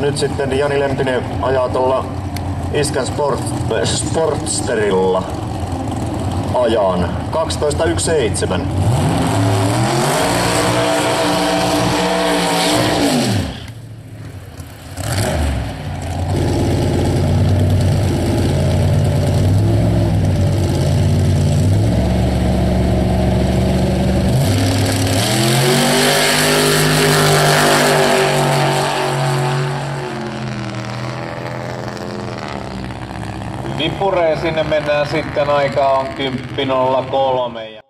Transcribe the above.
nyt sitten Jani Lempinen ajaa tuolla Iskän Sportsterilla ajan 12.17. Vippureen sinne mennään sitten, aikaa on 10.03.